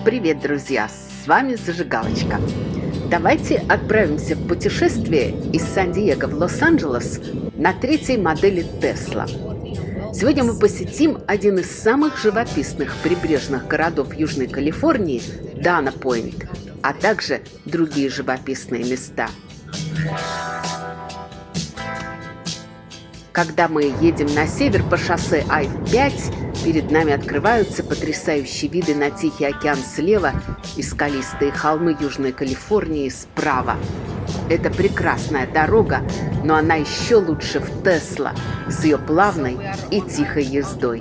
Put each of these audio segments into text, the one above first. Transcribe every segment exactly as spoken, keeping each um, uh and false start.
Привет, друзья! С вами Зажигалочка. Давайте отправимся в путешествие из Сан-Диего в Лос-Анджелес на третьей модели Tesla. Сегодня мы посетим один из самых живописных прибрежных городов Южной Калифорнии – Дана-Пойнт, а также другие живописные места. Когда мы едем на север по шоссе Ай пять, перед нами открываются потрясающие виды на Тихий океан слева и скалистые холмы Южной Калифорнии справа. Это прекрасная дорога, но она еще лучше в Тесла с ее плавной и тихой ездой.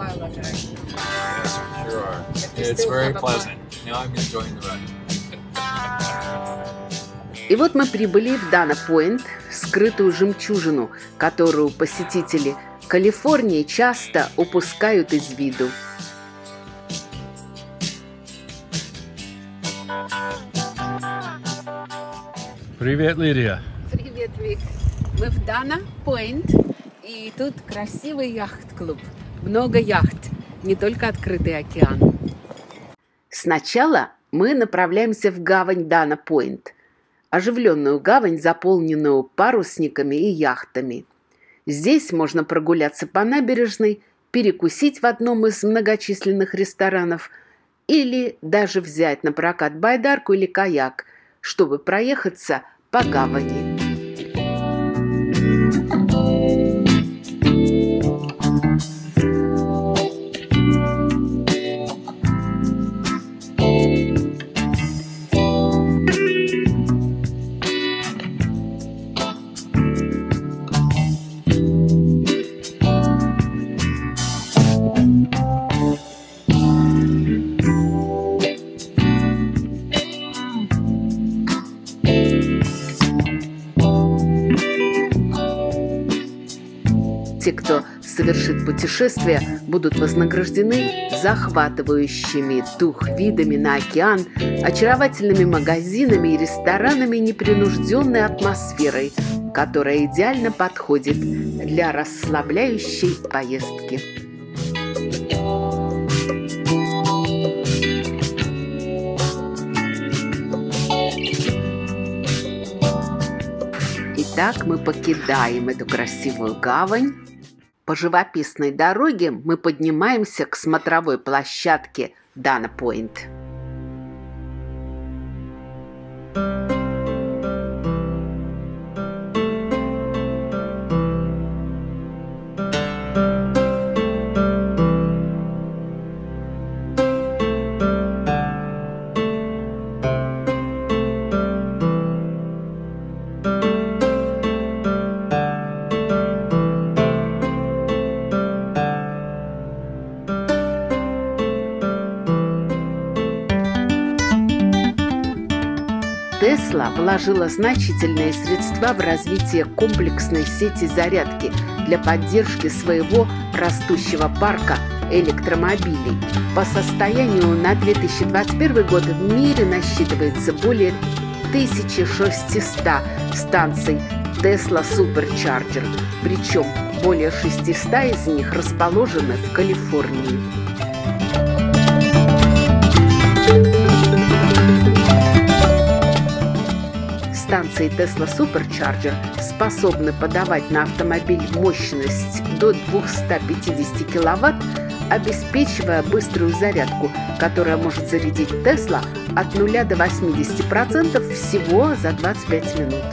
И вот мы прибыли в Дана-Пойнт, скрытую жемчужину, которую посетители Калифорнии часто упускают из виду. Привет, Лидия. Привет, Вик. Мы в Дана-Пойнт, и тут красивый яхт-клуб. Много яхт, не только открытый океан. Сначала мы направляемся в гавань Дана-Пойнт. Оживленную гавань, заполненную парусниками и яхтами. Здесь можно прогуляться по набережной, перекусить в одном из многочисленных ресторанов или даже взять на прокат байдарку или каяк, чтобы проехаться по гавани. Те, кто совершит путешествие, будут вознаграждены захватывающими дух видами на океан, очаровательными магазинами и ресторанами, непринужденной атмосферой, которая идеально подходит для расслабляющей поездки. Итак, мы покидаем эту красивую гавань. По живописной дороге мы поднимаемся к смотровой площадке Дана-Пойнт. Tesla вложила значительные средства в развитие комплексной сети зарядки для поддержки своего растущего парка электромобилей. По состоянию на две тысячи двадцать первый год в мире насчитывается более тысячи шестисот станций Tesla Supercharger, причем более шестисот из них расположены в Калифорнии. Станции Tesla Supercharger способны подавать на автомобиль мощность до двухсот пятидесяти киловатт, обеспечивая быструю зарядку, которая может зарядить Tesla от нуля до восьмидесяти процентов всего за двадцать пять минут.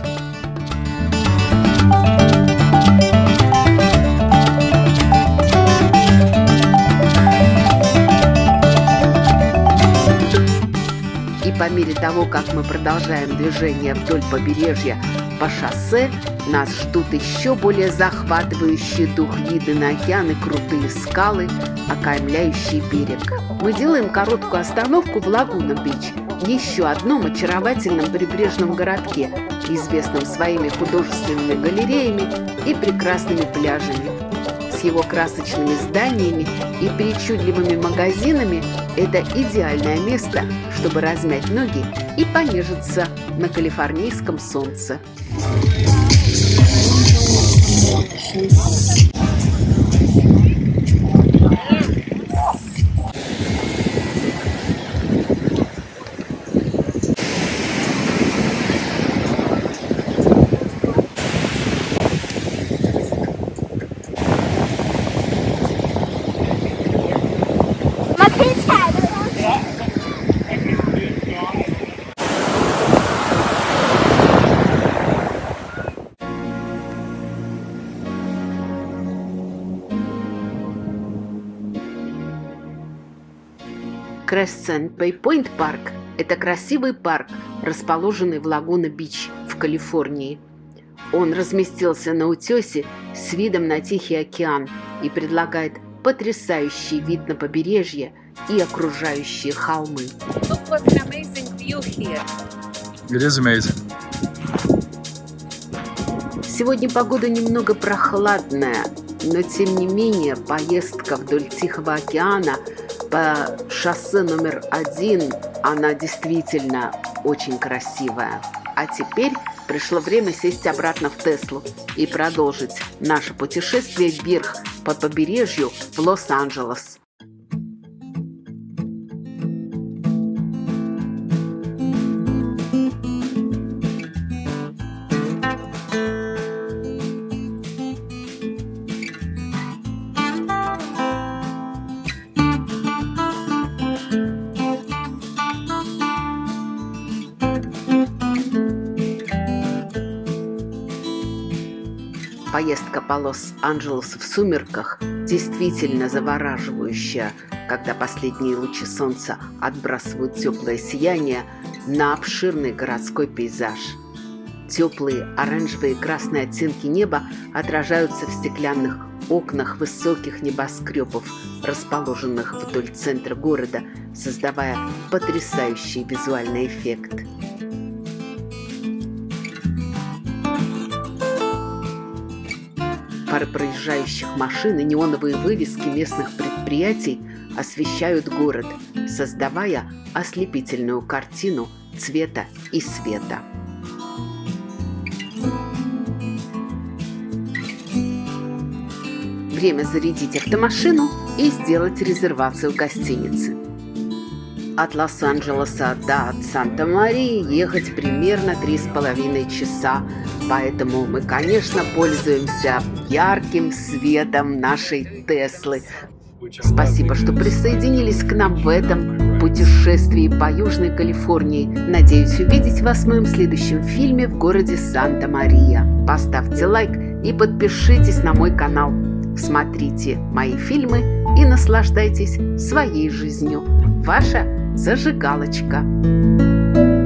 И по мере того, как мы продолжаем движение вдоль побережья по шоссе, нас ждут еще более захватывающие дух виды на океан и крутые скалы, окаймляющие берег. Мы делаем короткую остановку в Лагуна-Бич, еще одном очаровательном прибрежном городке, известном своими художественными галереями и прекрасными пляжами. С его красочными зданиями и причудливыми магазинами это идеальное место, чтобы размять ноги и понежиться на калифорнийском солнце. Crescent Bay Point Park – это красивый парк, расположенный в Лагуна-Бич в Калифорнии. Он разместился на утесе с видом на Тихий океан и предлагает потрясающий вид на побережье и окружающие холмы. Look what an amazing view here. It is amazing. Сегодня погода немного прохладная, но тем не менее поездка вдоль Тихого океана по шоссе номер один, она действительно очень красивая. А теперь пришло время сесть обратно в Теслу и продолжить наше путешествие вверх по побережью в Лос-Анджелес. Поездка по Лос-Анджелесу в сумерках действительно завораживающая, когда последние лучи солнца отбрасывают теплое сияние на обширный городской пейзаж. Теплые оранжевые и красные оттенки неба отражаются в стеклянных окнах высоких небоскребов, расположенных вдоль центра города, создавая потрясающий визуальный эффект. Фары проезжающих машин и неоновые вывески местных предприятий освещают город, создавая ослепительную картину цвета и света. Время зарядить автомашину и сделать резервацию в гостинице. От Лос-Анджелеса до Санта-Марии ехать примерно три с половиной часа, поэтому мы, конечно, пользуемся ярким светом нашей Теслы. Спасибо, что присоединились к нам в этом путешествии по Южной Калифорнии. Надеюсь увидеть вас в моем следующем фильме в городе Санта-Мария. Поставьте лайк и подпишитесь на мой канал. Смотрите мои фильмы и наслаждайтесь своей жизнью. Ваша Зажигалочка.